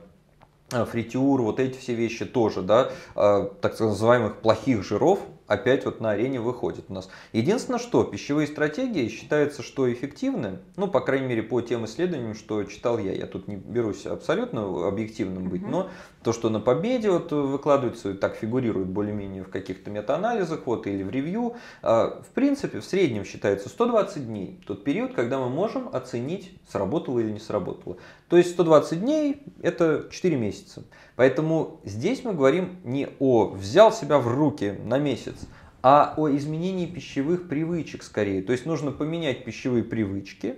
фритюр, вот эти все вещи тоже, да, так называемых плохих жиров, опять вот на арене выходит у нас. Единственное, что пищевые стратегии считается, что эффективны, ну, по крайней мере, по тем исследованиям, что читал я тут не берусь абсолютно объективным быть, но то, что на Победе вот выкладывается, так фигурирует более-менее в каких-то метаанализах вот, или в ревью, в принципе, в среднем считается 120 дней, тот период, когда мы можем оценить, сработало или не сработало. То есть 120 дней это 4 месяца. Поэтому здесь мы говорим не о взял себя в руки на месяц, а о изменении пищевых привычек скорее. То есть нужно поменять пищевые привычки,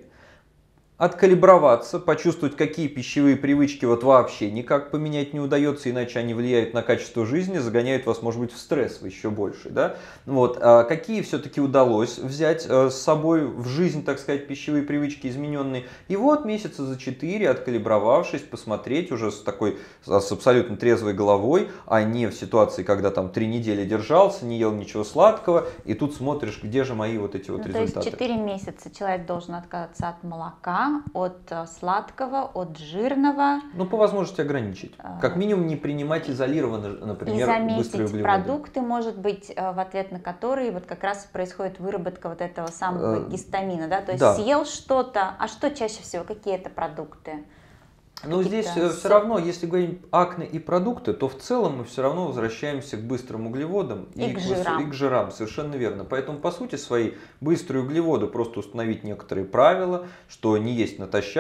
откалиброваться, почувствовать, какие пищевые привычки вот вообще никак поменять не удается, иначе они влияют на качество жизни, загоняют вас, может быть, в стресс еще больше. Да? Вот. А какие все-таки удалось взять с собой в жизнь, так сказать, пищевые привычки измененные. И вот месяца за 4, откалибровавшись, посмотреть уже с абсолютно трезвой головой, а не в ситуации, когда там 3 недели держался, не ел ничего сладкого, и тут смотришь, где же мои вот эти вот результаты. То есть 4 месяца человек должен отказаться от молока, от сладкого, от жирного. Ну, по возможности ограничить. Как минимум не принимать изолированно, например, быстрые углеводы. И заметить продукты, может быть, в ответ на которые вот как раз происходит выработка вот этого самого гистамина. Да? То есть съел что-то, а что чаще всего, какие это продукты? Ну, здесь все равно, если говорим акне и продукты, то в целом мы все равно возвращаемся к быстрым углеводам и к жирам. Совершенно верно. Поэтому, по сути, свои быстрые углеводы просто установить некоторые правила, что не есть натощак,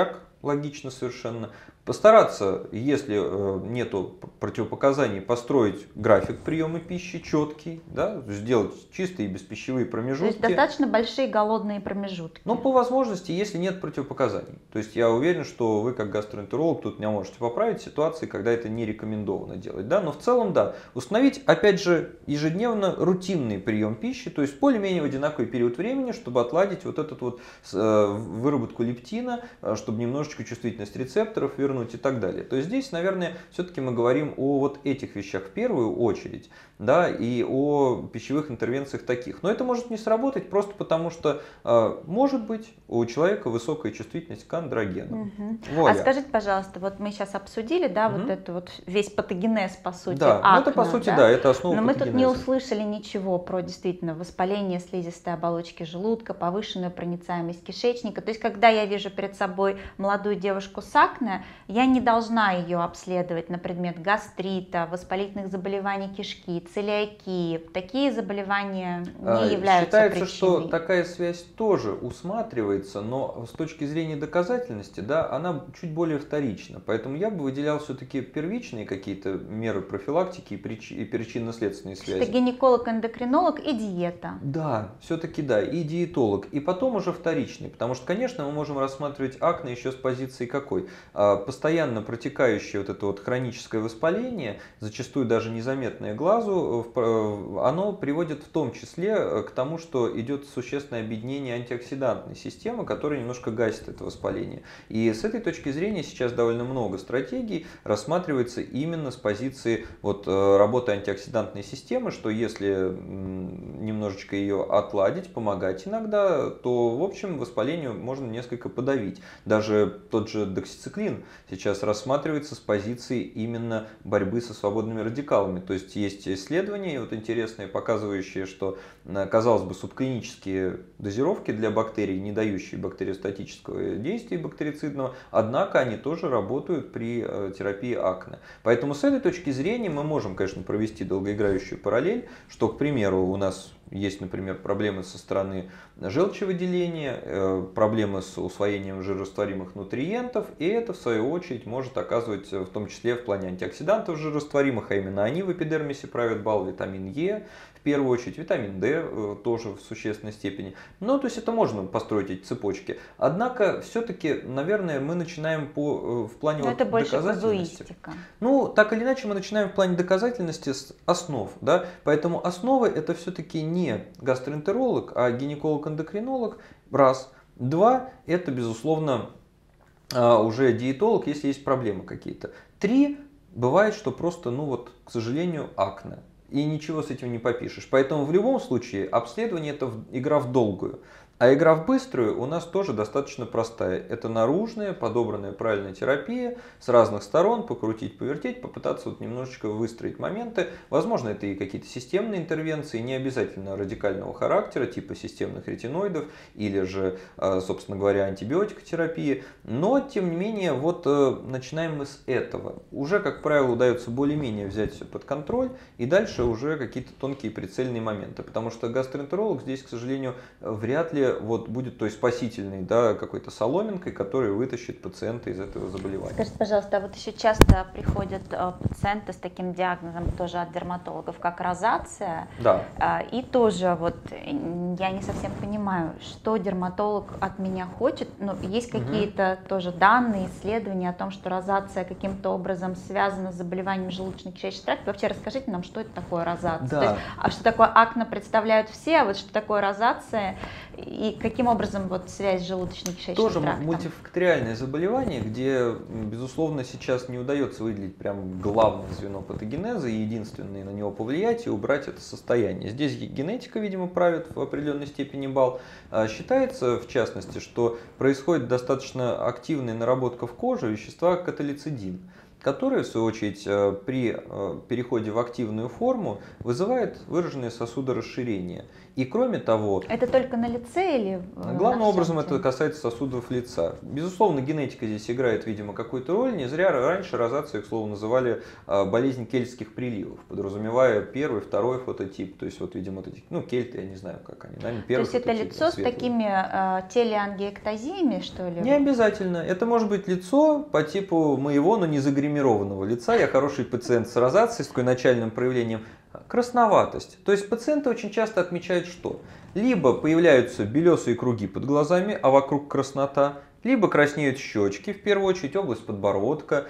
логично совершенно. Постараться, если нету противопоказаний, построить график приема пищи четкий, да, сделать чистые беспищевые То промежутки. есть достаточно большие голодные промежутки. Но по возможности, если нет противопоказаний. То есть я уверен, что вы как гастроэнтеролог тут меня можете поправить в ситуации, когда это не рекомендовано делать. Да? Но в целом, да, установить, опять же, ежедневно рутинный прием пищи, то есть более-менее в одинаковый период времени, чтобы отладить вот эту вот выработку лептина, чтобы немножечко чувствительность рецепторов вернуть и так далее. То есть здесь, наверное, все-таки мы говорим о вот этих вещах в первую очередь, да, и о пищевых интервенциях таких. Но это может не сработать просто потому, что может быть у человека высокая чувствительность к андрогенам. Угу. А скажите, пожалуйста, вот мы сейчас обсудили, да, вот это вот весь патогенез, по сути, да, акне, это по сути, да, это основа Но патогенеза. мы тут не услышали ничего про действительно воспаление слизистой оболочки желудка, повышенную проницаемость кишечника. То есть, когда я вижу перед собой молодую девушку с акне, я не должна ее обследовать на предмет гастрита, воспалительных заболеваний кишки, целиакии. Такие заболевания не являются Считается, причиной. что такая связь тоже усматривается, но с точки зрения доказательности, да, она чуть более вторична. Поэтому я бы выделял все-таки первичные какие-то меры профилактики и причинно-следственные связи. Это гинеколог, эндокринолог и диета. Да, все-таки да, и диетолог. И потом уже вторичный, потому что, конечно, мы можем рассматривать акне еще с позиции какой? Постоянно протекающее вот это вот хроническое воспаление, зачастую даже незаметное глазу, оно приводит в том числе к тому, что идет существенное объединение антиоксидантной системы, которая немножко гасит это воспаление. И с этой точки зрения сейчас довольно много стратегий рассматривается именно с позиции вот работы антиоксидантной системы, что если немножечко ее отладить, помогать иногда, то в общем воспалению можно несколько подавить. Даже тот же доксициклин сейчас рассматривается с позиции именно борьбы со свободными радикалами. То есть есть исследования вот интересные, показывающие, что, казалось бы, субклинические дозировки для бактерий, не дающие бактериостатического действия бактерицидного, однако они тоже работают при терапии акне. Поэтому с этой точки зрения мы можем, конечно, провести долгоиграющую параллель, что, к примеру, у нас есть, например, проблемы со стороны желчевыделения, проблемы с усвоением жирорастворимых нутриентов, и это в свою очередь может оказывать в том числе в плане антиоксидантов жирорастворимых, а именно они в эпидермисе правят бал, витамин Е, в первую очередь витамин D тоже в существенной степени. Ну, то есть это можно построить эти цепочки. Однако все-таки, наверное, мы начинаем в плане вот это больше доказательности. казуистика. Ну, так или иначе, мы начинаем в плане доказательности с основ, да, поэтому основы это все-таки не гастроэнтеролог, а гинеколог-эндокринолог, раз. Два, это, безусловно, уже диетолог, если есть проблемы какие-то. Три, бывает, что просто, ну вот, к сожалению, акне. И ничего с этим не попишешь. Поэтому в любом случае обследование это игра в долгую. А игра в быструю у нас тоже достаточно простая. Это наружная, подобранная правильная терапия, с разных сторон покрутить, повертеть, попытаться вот немножечко выстроить моменты. Возможно, это и какие-то системные интервенции, не обязательно радикального характера, типа системных ретиноидов или же, собственно говоря, антибиотикотерапии. Но, тем не менее, вот начинаем мы с этого. Уже, как правило, удается более-менее взять все под контроль, и дальше уже какие-то тонкие прицельные моменты. Потому что гастроэнтеролог здесь, к сожалению, вряд ли вот будет той спасительной, да, какой-то соломинкой, которая вытащит пациента из этого заболевания. Скажите, пожалуйста, а вот еще часто приходят пациенты с таким диагнозом тоже от дерматологов, как розация. Да. И тоже вот я не совсем понимаю, что дерматолог от меня хочет. Но есть какие-то тоже данные, исследования о том, что розация каким-то образом связана с заболеванием желудочно-кишечного тракта. Вообще расскажите нам, что это такое розация. Да. То есть, а что такое акне представляют все, а вот что такое розация и каким образом вот связь с желудочно-кишечным Тоже трактом? мультифакториальное заболевание, где, безусловно, сейчас не удается выделить прям главное звено патогенеза и единственное на него повлиять и убрать это состояние. Здесь генетика, видимо, правит в определенной степени бал. Считается, в частности, что происходит достаточно активная наработка в коже вещества каталицидин, который, в свою очередь, при переходе в активную форму вызывает выраженные сосудорасширения. И кроме того... Это только на лице или главным на образом теле? это касается сосудов лица. Безусловно, генетика здесь играет, видимо, какую-то роль. Не зря раньше розацию, к слову, называли болезнь кельтских приливов, подразумевая первый, второй фототип. То есть, вот, видимо, вот эти, кельты, я не знаю, как они, наверное, первый. То есть это лицо с такими телеангиэктазиями, что ли? Не обязательно. Это может быть лицо по типу моего, но не загримированного лица. Я хороший пациент с розацией, с такой начальным проявлением. Красноватость. То есть пациенты очень часто отмечают, что либо появляются белесые круги под глазами, а вокруг краснота, либо краснеют щечки, в первую очередь область подбородка,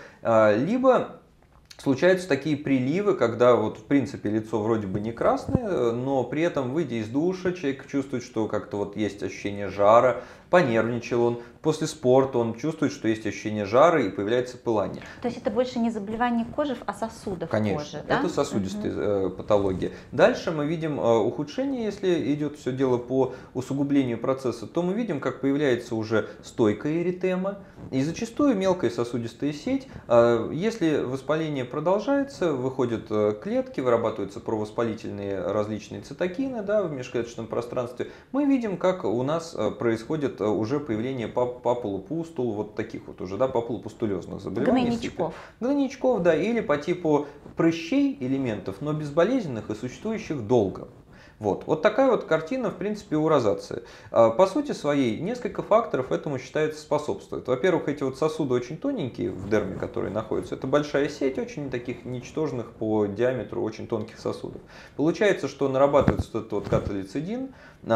либо случаются такие приливы, когда вот в принципе лицо вроде бы не красное, но при этом, выйдя из душа, человек чувствует, что как-то вот есть ощущение жара, понервничал он, после спорта он чувствует, что есть ощущение жара и появляется пылание. То есть это больше не заболевание кожи, а сосудов Конечно, кожи, да? это сосудистая патология. Дальше мы видим ухудшение, если идет все дело по усугублению процесса, то мы видим, как появляется уже стойкая эритема и зачастую мелкая сосудистая сеть. Если воспаление продолжается, выходят клетки, вырабатываются провоспалительные различные цитокины, да, в межклеточном пространстве, мы видим, как у нас происходит уже появление папулопустул, вот таких вот уже, да, папулопустулезных заболеваний. Гнойничков. Гнойничков, да, или по типу прыщей элементов, но безболезненных и существующих долго. Вот такая вот картина, в принципе, у розации. По сути своей, несколько факторов этому, считается, способствует. Во-первых, эти вот сосуды очень тоненькие в дерме, которые находятся. Это большая сеть очень таких ничтожных по диаметру, очень тонких сосудов. Получается, что нарабатывается вот этот вот каталицидин,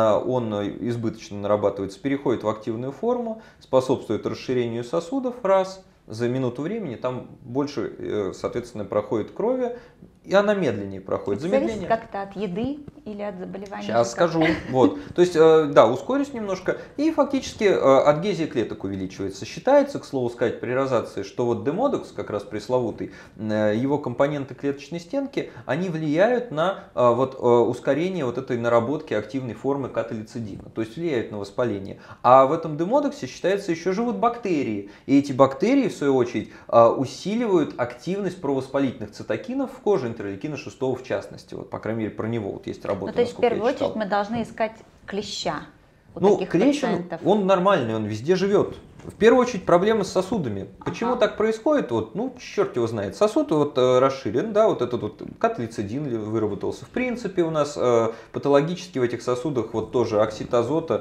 он избыточно нарабатывается, переходит в активную форму, способствует расширению сосудов, раз. За минуту времени там больше, соответственно, проходит крови, и она медленнее проходит. Это зависит как-то от еды или от заболевания? Сейчас скажу. Вот. То есть, да, ускорюсь немножко. И фактически адгезия клеток увеличивается. Считается, к слову сказать, при розации, что вот демодекс, как раз пресловутый, его компоненты клеточной стенки, они влияют на ускорение вот этой наработки активной формы каталицидина. То есть влияют на воспаление. А в этом демодексе, считается, еще живут бактерии. И эти бактерии, в свою очередь, усиливают активность провоспалительных цитокинов в коже, интерлейкина 6 в частности. Вот, по крайней мере, про него вот есть работа. Ну, то есть, в первую очередь, мы должны искать клеща у таких клещ, пациентов. он нормальный, он везде живет. В первую очередь проблемы с сосудами. Почему так происходит? Черт его знает. Сосуд расширен, да, вот этот вот каталицидин выработался. В принципе, у нас патологически в этих сосудах вот тоже оксид азота,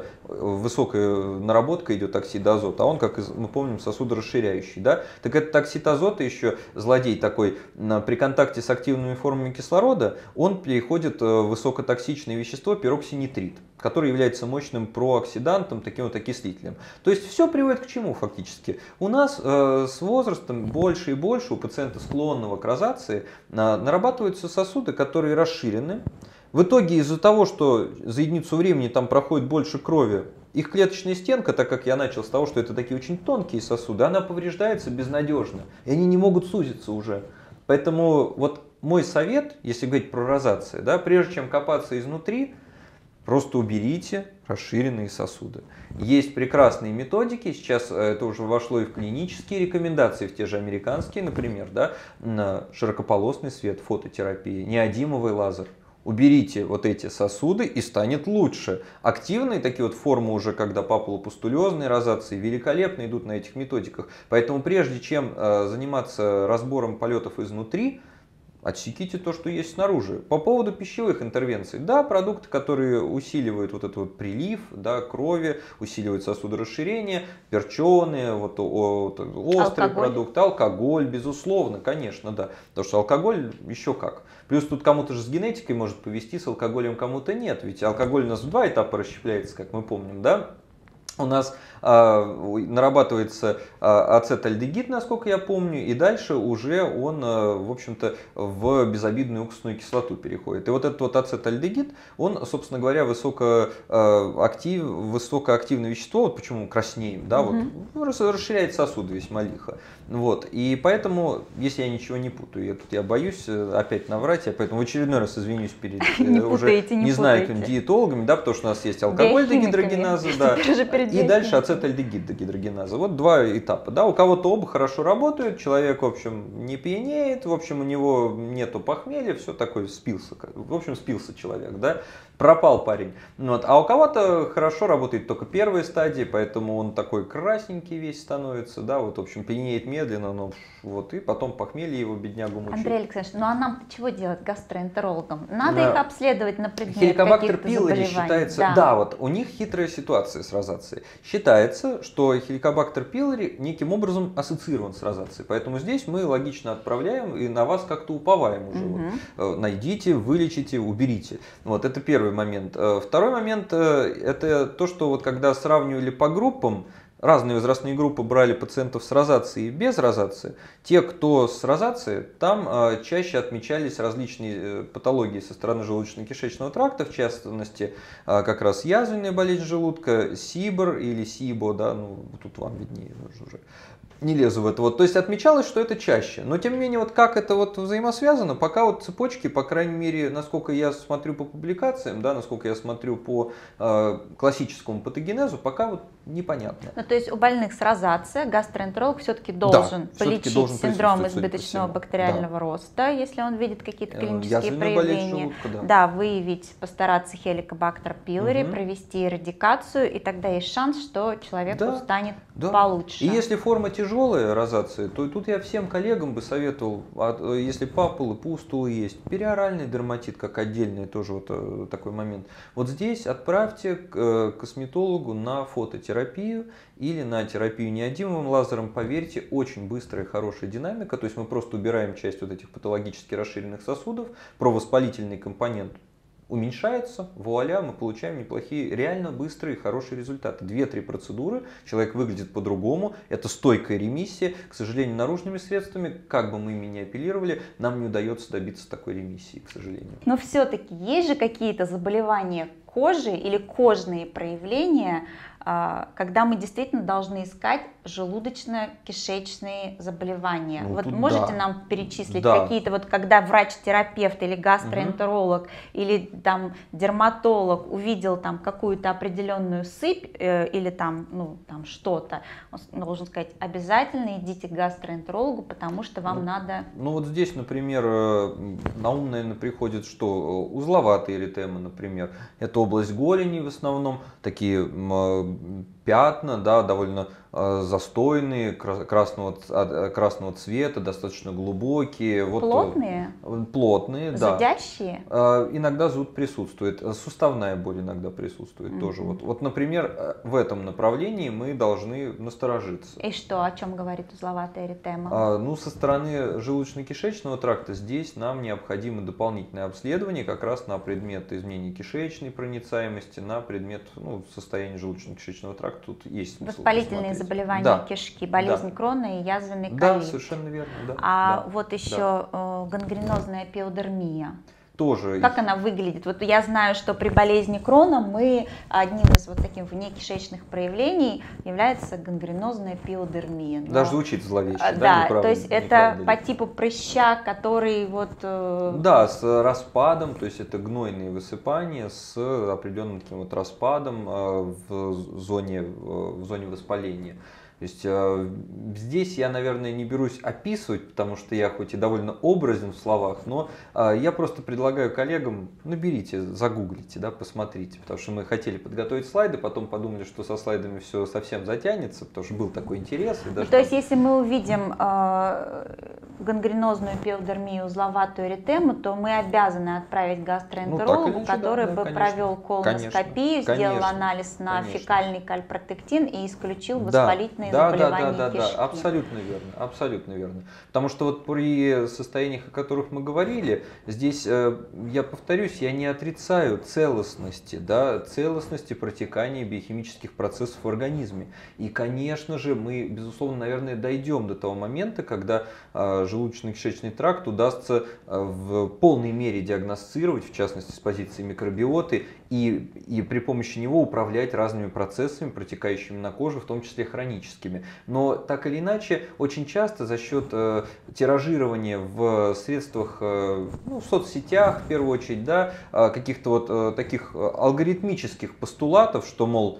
высокая наработка идет оксида азота, а он, как мы помним, сосудорасширяющий, да. Так этот оксид азота еще, злодей такой, при контакте с активными формами кислорода, он переходит в высокотоксичное вещество пироксинитрит, который является мощным прооксидантом, таким вот окислителем. То есть все приводит к чему фактически? У нас с возрастом больше и больше у пациента, склонного к розации, нарабатываются сосуды, которые расширены. В итоге из-за того, что за единицу времени там проходит больше крови, их клеточная стенка, так как я начал с того, что это такие очень тонкие сосуды, она повреждается безнадежно, и они не могут сузиться уже. Поэтому вот мой совет, если говорить про розацию, да, прежде чем копаться изнутри, просто уберите расширенные сосуды. Есть прекрасные методики, сейчас это уже вошло и в клинические рекомендации, в те же американские, например, да, на широкополосный свет, фототерапия, неодимовый лазер. Уберите вот эти сосуды и станет лучше. Активные такие вот формы уже, когда папулопустулезные розации, великолепно идут на этих методиках. Поэтому прежде чем заниматься разбором полетов изнутри, отсеките то, что есть снаружи. По поводу пищевых интервенций. Да, продукты, которые усиливают вот этот вот прилив, да, крови, усиливают сосудорасширение, перченые, острые продукты, алкоголь, безусловно, конечно, да. Потому что алкоголь еще как. Плюс тут кому-то же с генетикой может повезти, с алкоголем кому-то нет. Ведь алкоголь у нас в 2 этапа расщепляется, как мы помним, да. У нас нарабатывается ацетальдегид, насколько я помню, и дальше уже он, в общем-то, в безобидную уксусную кислоту переходит. И вот этот вот ацетальдегид, он, собственно говоря, высокоактивное вещество, вот почему краснеем, да, расширяет сосуды весьма лихо. Вот. И поэтому, если я ничего не путаю, я боюсь опять наврать, я поэтому в очередной раз извинюсь перед уже не знаю, диетологами, да, потому что у нас есть алкоголь дегидрогеназа, да. И дальше ацетальдегидрогеназа. Вот два этапа. Да? У кого-то оба хорошо работают, человек, в общем, не пьянеет, в общем, у него нету похмелья, все такое, спился. В общем, спился человек, да? Пропал парень. Вот. А у кого-то хорошо работает только первая стадия, поэтому он такой красненький весь становится, да, вот, в общем, пьянеет медленно, но вот, и потом похмелье его, беднягу, мучает. Андрей Александрович, ну а нам чего делать гастроэнтерологам? Надо их обследовать на предмет Хеликобактер каких-то пилори заболеваний. считается, да, вот у них хитрая ситуация с розацией. Считается, что хеликобактер пилори неким образом ассоциирован с розацией, поэтому здесь мы логично отправляем и на вас как-то уповаем уже. Вот. Найдите, вылечите, уберите. Вот это первый момент. Второй момент это то, что вот когда сравнивали по группам, разные возрастные группы брали пациентов с розацией и без розации. Те, кто с розацией, там чаще отмечались различные патологии со стороны желудочно-кишечного тракта, в частности, как раз язвенная болезнь желудка, СИБР или СИБО, да, ну тут вам виднее уже. Не лезу в это. Вот. То есть отмечалось, что это чаще. Но тем не менее, вот как это вот взаимосвязано, пока вот цепочки, по крайней мере, насколько я смотрю по публикациям, да, насколько я смотрю по классическому патогенезу, пока вот непонятно. Ну, то есть у больных с розацией гастроэнтеролог все-таки должен полечить синдром избыточного бактериального роста, если он видит какие-то клинические проявления. Желудка, да, выявить, постараться хеликобактер пилори, провести эрадикацию, и тогда есть шанс, что человеку станет получше. И если форма тяжелая розация, то тут я всем коллегам бы советовал, если папулы, пустулы есть, периоральный дерматит как отдельный тоже вот такой момент. Вот здесь отправьте к косметологу на фототерапию или на терапию неодимовым лазером. Поверьте, очень быстрая и хорошая динамика. То есть мы просто убираем часть вот этих патологически расширенных сосудов, провоспалительный компонент уменьшается, вуаля, мы получаем неплохие, реально быстрые, хорошие результаты. 2-3 процедуры, человек выглядит по-другому, это стойкая ремиссия. К сожалению, наружными средствами, как бы мы ими ни апеллировали, нам не удается добиться такой ремиссии, к сожалению. Но все-таки есть же какие-то заболевания кожи или кожные проявления, когда мы действительно должны искать желудочно-кишечные заболевания. Ну, вот можете нам перечислить какие-то, вот когда врач-терапевт или гастроэнтеролог или там дерматолог увидел там какую-то определенную сыпь или там, ну, там что-то, он должен сказать, обязательно идите к гастроэнтерологу, потому что вам надо... Ну вот здесь, например, на ум, наверное, приходит, что узловатые эритемы, например, это область голени в основном, такие пятна, да, довольно застойные, красного цвета, достаточно глубокие. Плотные? Вот, плотные, да. Зудящие? Иногда зуд присутствует, суставная боль иногда присутствует тоже. Вот, например, в этом направлении мы должны насторожиться. И что, о чем говорит узловатая эритема? Ну, со стороны желудочно-кишечного тракта здесь нам необходимо дополнительное обследование как раз на предмет изменения кишечной проницаемости, на предмет состояния желудочно-кишечного тракта. Тут есть смысл воспалительные заболевания кишки, болезнь Крона и язвенный колит. Да, совершенно верно. Да, вот еще гангренозная пиодермия. Тоже. Как она выглядит? Вот я знаю, что при болезни Крона одним из вот таких внекишечных проявлений является гангренозная пиодермия. Даже звучит зловеще. Да, то есть это по типу прыща, который вот... Да, с распадом, то есть это гнойные высыпания с определенным таким вот распадом в зоне воспаления. То есть здесь я, наверное, не берусь описывать, потому что я хоть и довольно образен в словах, но я просто предлагаю коллегам, наберите, загуглите, да, посмотрите, потому что мы хотели подготовить слайды, потом подумали, что со слайдами все совсем затянется, потому что был такой интерес. И даже то есть если мы увидим гангренозную пиодермию, узловатую эритему, то мы обязаны отправить гастроэнтерологу, который бы провел колоноскопию, сделал анализ на фекальный кальпротектин и исключил воспалительные заболевания кишки. Да, абсолютно верно, абсолютно верно. Потому что вот при состояниях, о которых мы говорили, здесь, я повторюсь, я не отрицаю целостности протекания биохимических процессов в организме. И, конечно же, мы, безусловно, наверное, дойдем до того момента, когда желудочно-кишечный тракт удастся в полной мере диагностировать, в частности с позиции микробиоты, и при помощи него управлять разными процессами, протекающими на коже, в том числе хроническими. Но так или иначе, очень часто за счет тиражирования в средствах, в соцсетях, в первую очередь, да, каких-то вот таких алгоритмических постулатов, что, мол,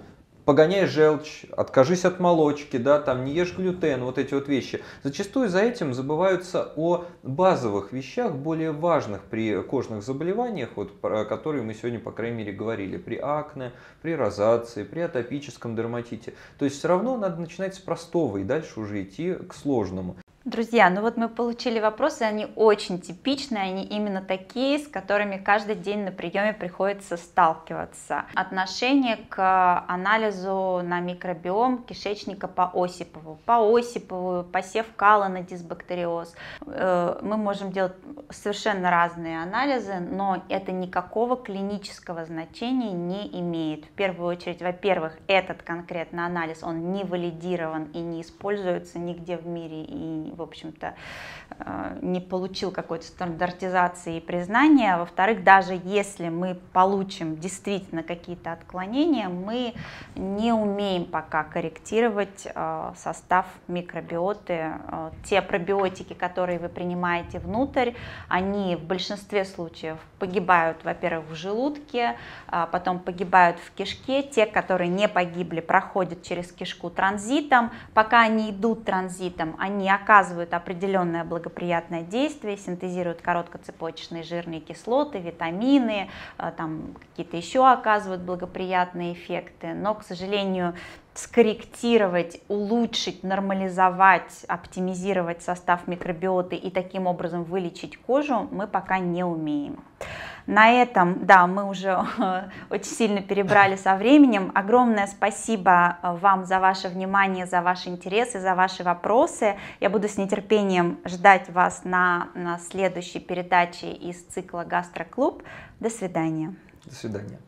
погоняй желчь, откажись от молочки, да, там не ешь глютен, вот эти вот вещи. Зачастую за этим забываются о базовых вещах, более важных при кожных заболеваниях, вот, про которые мы сегодня, по крайней мере, говорили, при акне, при розации, при атопическом дерматите. То есть все равно надо начинать с простого и дальше уже идти к сложному. Друзья, ну вот мы получили вопросы, они очень типичные, они именно такие, с которыми каждый день на приеме приходится сталкиваться. Отношение к анализу на микробиом кишечника по Осипову, посев кала на дисбактериоз. Мы можем делать совершенно разные анализы, но это никакого клинического значения не имеет. В первую очередь, во-первых, этот конкретный анализ, он не валидирован и не используется нигде в мире, и в общем-то, не получил какой-то стандартизации и признания. Во-вторых, даже если мы получим действительно какие-то отклонения, мы не умеем пока корректировать состав микробиоты. Те пробиотики, которые вы принимаете внутрь, они в большинстве случаев погибают, во-первых, в желудке, потом погибают в кишке. Те, которые не погибли, проходят через кишку транзитом. Пока они идут транзитом, они оказывают определенное благоприятное действие, синтезируют короткоцепочечные жирные кислоты, витамины, там какие-то еще оказывают благоприятные эффекты, но, к сожалению, скорректировать, улучшить, нормализовать, оптимизировать состав микробиоты и таким образом вылечить кожу мы пока не умеем. На этом, да, мы уже очень сильно перебрали со временем. Огромное спасибо вам за ваше внимание, за ваш интерес и за ваши вопросы. Я буду с нетерпением ждать вас на следующей передаче из цикла «Гастроклуб». До свидания. До свидания.